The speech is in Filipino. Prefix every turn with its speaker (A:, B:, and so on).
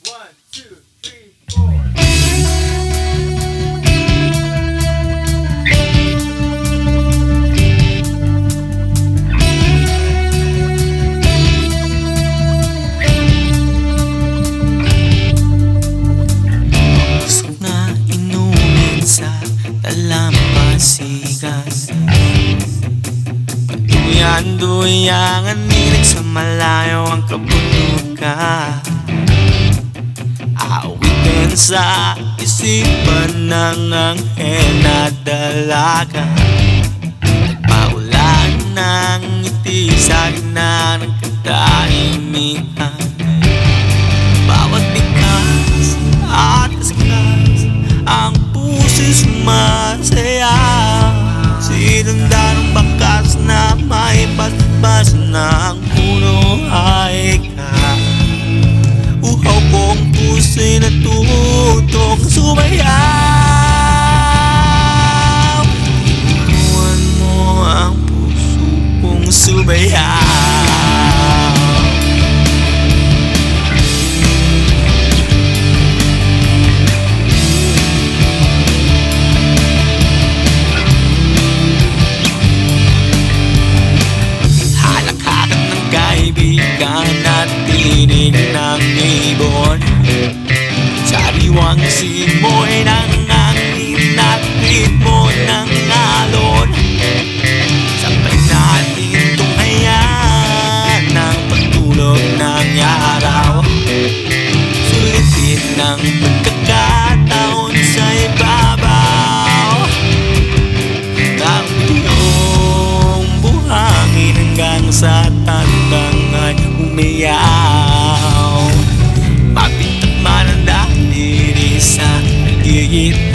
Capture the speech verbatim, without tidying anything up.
A: One, two, three, four.
B: Gusto nga inumin sa talampasigan, duyan-duyangan nilig sa malayo ang kabulugan. Awitin sa isipan ng anghel na dalaga, nagpaulan ng ngiti sa gitna ng katahimikan. Bawat likas at kaskas ang puso'y sumasayaw, sinundan ng bakas na may basbas ng puno ay ikaw. Uhaw kong puso'y natutong sumayaw, inuwan mo ang puso kong sumayaw. Kaibigan at tinig ng ibon, sariwang simoy ng angin at ritmo ng alon. Sabay natin tunghayan ng pagtulog ng araw, sulitin ng pagkakataon sa ibabaw ng iyong buhangin hanggang sa tandang ay umiyaw. Mapintak man ang dahil sa nagigit